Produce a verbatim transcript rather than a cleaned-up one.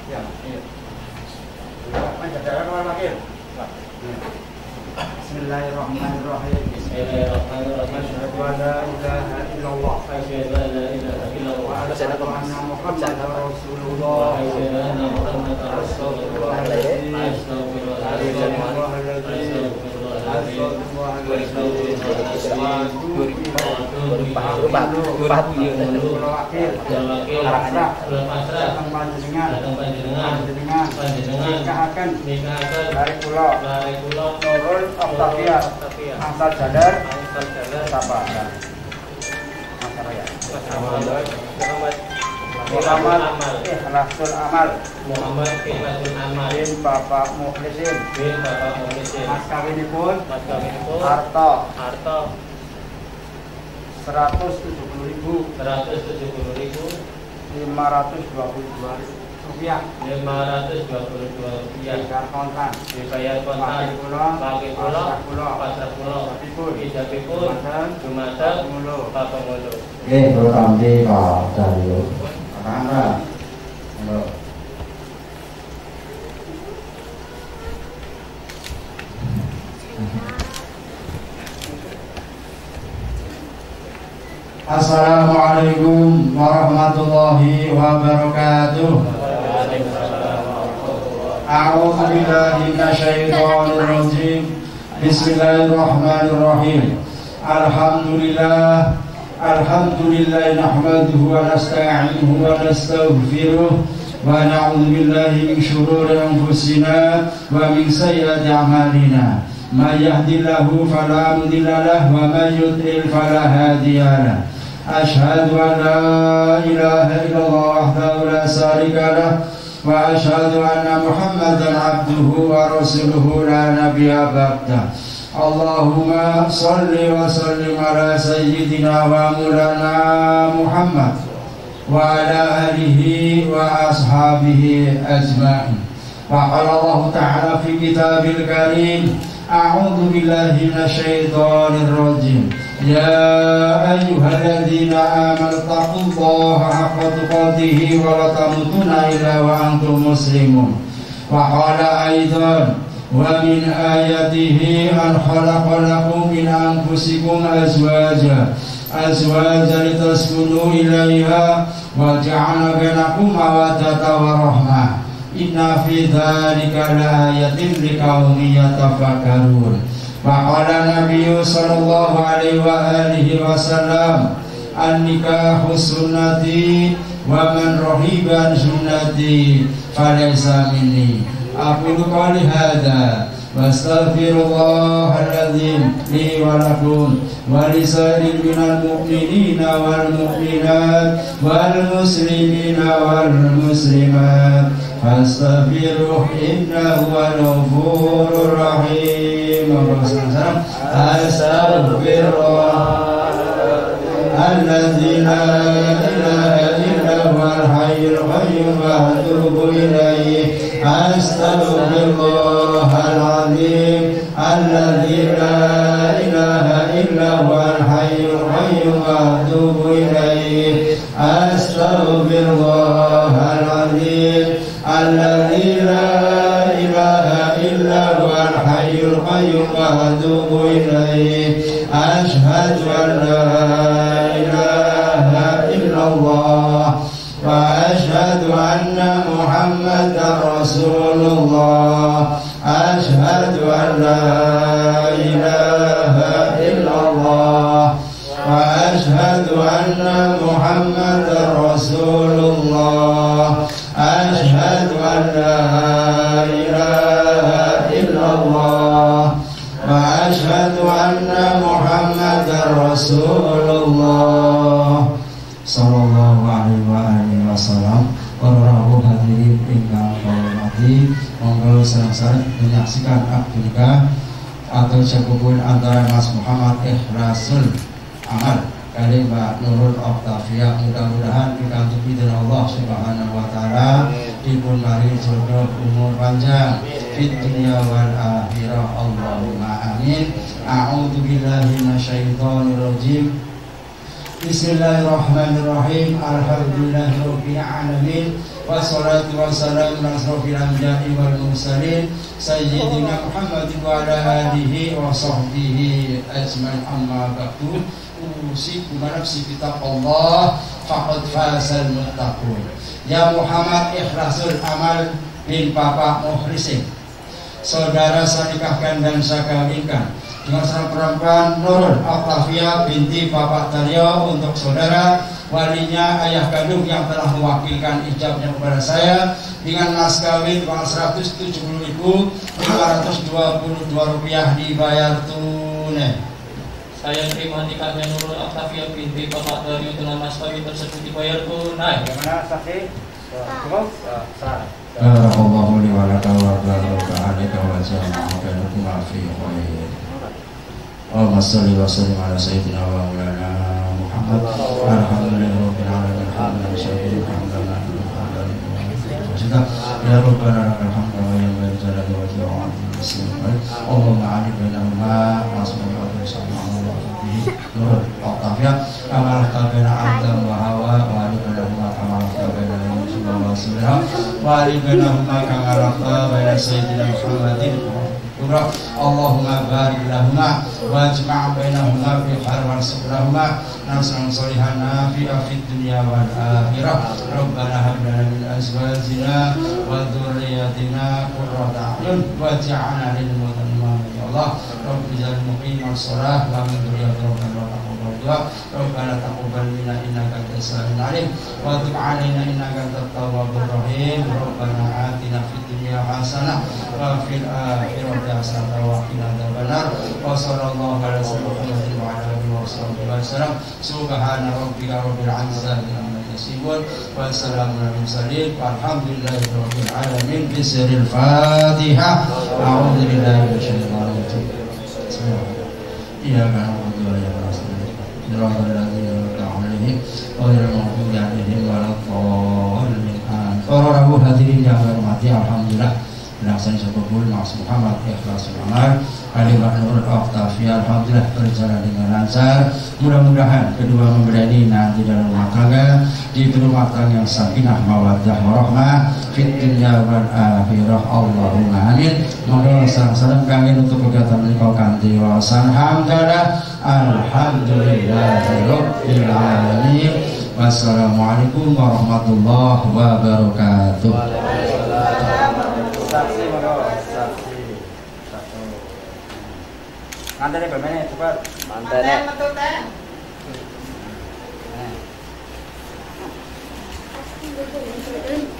Ya, iya. Menjadikan orang wakil. Bismillahirrahmanirrahim. Bismillahirrahmanirrahim. Asyhadu an la ilaha illallah. Asyhadu an la ilaha illallah. Wa asyhadu anna Muhammadar Rasulullah. Wa asyhadu anna Muhammadar Rasulullah. Dari pulau Nurul Octavia Angsal Jadar Sapa Muhammad Ikhlasul Amal Muhammad Ikhlasul Amal bin Bapak Mukhlisin bin Bapak Mukhlisin. Mas kawinipun Mas kawinipun harta harta seratus tujuh puluh ribu seratus tujuh puluh ribu lima ratus dua puluh dua rupiah lima ratus dua puluh dua rupiah. Dibayar kontan Dibayar kontan. Pakai pulau Pakai pulau. Pasrah pulau Pasrah pulau. Ijabipun Ijabipun. Jumateng. Mulu Papamulu. Oke, program di Pak Daryo. Rangga. Halo. Assalamualaikum warahmatullahi wabarakatuh. A'udzu billahi minasyaitonir rajim. Bismillahirrahmanirrahim. Alhamdulillah Alhamdulillah nahmaduhu wa nasta'inuhu wa nastaghfiruh wa na'udzu billahi min shururi anfusina wa min sayyiati a'malina. May yahdihillahu fala mudilla lahu wa may yudlil fala hadiya lahu. Asyhadu an la ilaha illallah wahdahu la syarika lahu wa asyhadu anna Muhammadan abduhu wa rasuluhu la nabiyya ba'dah. Allahumma salli wa sallim ala sayyidina wa maulana Muhammad wa ala alihi wa ashabihi ajma'in. Wa qala Allah ta'ala fi kitabil karim, a'udzu billahi minasyaitonir rajim. Ya ayyuhalladzina amanu taqullaha haqqa tuqatih wa la tamutunna illa wa antum muslimun. Wa qala aidan wa min ayatihi an khalaqa lakum min anfusikum azwaja azwaja litaskunu ilaiha wa ja'ala bainakum mawaddatan wa rahmah. Inna fi dzalika laayatin liqaumin yatafakkarun. Wa qala nabiyyu sallallahu alaihi wa alihi wasallam, an-nikahu sunnati wa man rahiba sunnati falaysa minni. Aqulu qawli hadza wa astaghfirullahal ladzim li wa lakum wa lisa'iril minal mu'minina wal mu'minat wal muslimina wal muslimat fastaghfiruh innahu huwal ghafurur rahim. Astaghfirullah alladzi la ilaha illa huwal hayyul qayyum wa atubu ilaihi. Astaghfirullahal azim alladzi la ilaha illa huwal hayyul qayyum wa atubu ilaihi. Astaghfirullahal azim alladzi la ilaha illa huwal hayyul qayyum wa atubu ilaihi. Asyhadu an la ilaha illallah wa asyhadu anna Muhammadar Rasulullah. Asyhadu an la ilaha illallah wa asyhadu anna Muhammadar Rasulullah. Asyhadu an la ilaha illallah wa asyhadu anna Muhammadar Rasulullah. Sallallahu alaihi wa alihi wasallam. Para hadirin ingkang hormati, monggo sareng-sareng menyaksikan akad nikah atau jakubun antara Mas Muhammad Ikhlasul Amal kali Mbak Nurul Octavia. Mudah-mudahan pikantuk pidin Allah Subhanahu wa taala dipun mari jodoh umur panjang fid dunya wal akhirah. Allahumma amin. A'udzu billahi minasyaitonir rajim. Bismillahirrahmanirrahim. Alhamdulillahirabbil alamin. Wassalatu wassalamu ala asrofil anbiya'i wal mursalin sayyidina Muhammadin wa ala alihi wa sahbihi ajmain, amma ba'du. Usikum wa nafsi bittaqwallah faqad fazal muttaqun. Ya Muhammad ikhlasul amal bin Bapak Muhrisin. Saudara saya nikahkan dan saya kawinkan dengan seorang perempuan Nurul Octavia binti Bapak Taryo untuk saudara walinya ayah kandung yang telah mewakilkan ijabnya kepada saya dengan mas kawin uang seratus tujuh puluh ribu lima ratus dua puluh dua rupiah dibayar tunai. Saya terima nikahnya Nurul Octavia binti Bapak Taryo dengan mas kawin tersebut dibayar tunai. Bagaimana saksi? Cukup? Sah. Allahu li wa laka wa baraka alika wa jama'a bainakum fi khair. Allahumma shalli wa sallim ala sayyidina wa maulana Muhammad. Alhamdulillahirabbil alamin. Alhamdulillah ya rabbana lakal hamdu wa ya man jalala wa jalla bismillah. Allahumma alif bainahuma wasma wa sallallahu alaihi wa sallam. Amal tabana adam wa hawa wa alif bainahuma amal tabana Yusuf wa Sulaiman wa alif bainahuma kama rafa baina sayyidina Muhammadin. Allahumma barik lahuma wajma' bainahuma fi khair warzuqhuma nasran sholihan nafi'an fid dunya wal akhirah. Rabbana hab lana min azwajina wa dhurriyyatina qurrata a'yun waj'alna lil muttaqina imama. Ya Allah, Rabbi ja'al muqimas shalah wa min dhurriyyatina taqabbal du'a. Rabbana taqabbal minna innaka antas samiul alim wa tub 'alaina innaka antat tawwabur rahim. Rabbana atina fid dunya hasanah wa fil akhirati hasanah wa qina adzabannar. Wa sallallahu ala sayyidina wa ala alihi wa sahbihi wasallam. Subhana rabbika rabbil izzati amma yasifun wa salamun alal mursalin walhamdulillahi alamin. Bismillahil Fatihah. A'udzu billahi minasyaitonir rajim. Iyyaka na'budu wa iyyaka nasta'in. Shiratal ladzina an'amta 'alaihim ghairil maghdubi 'alaihim waladdallin. Para rabu hadirin yang saya hormati, alhamdulillah Laksana Syakubul Mas Muhammad Ikhlasul Amal Kalimah Nurul Octavia alhamdulillah berjalan dengan lancar. Mudah-mudahan kedua mempelai ini nanti dalam rumah tangga di rumah tangga yang sakinah mawaddah warahmah fit dunya wal akhirah. Allahumma amin. Monggo salam kangen untuk kegiatan menika kanthi wawasan hamdalah alhamdulillahirabbil alamin. Wassalamualaikum warahmatullahi wabarakatuh. Saksi monggo, saksi. Satu. Ngantene bagaimana cepat? Mantene. Nah.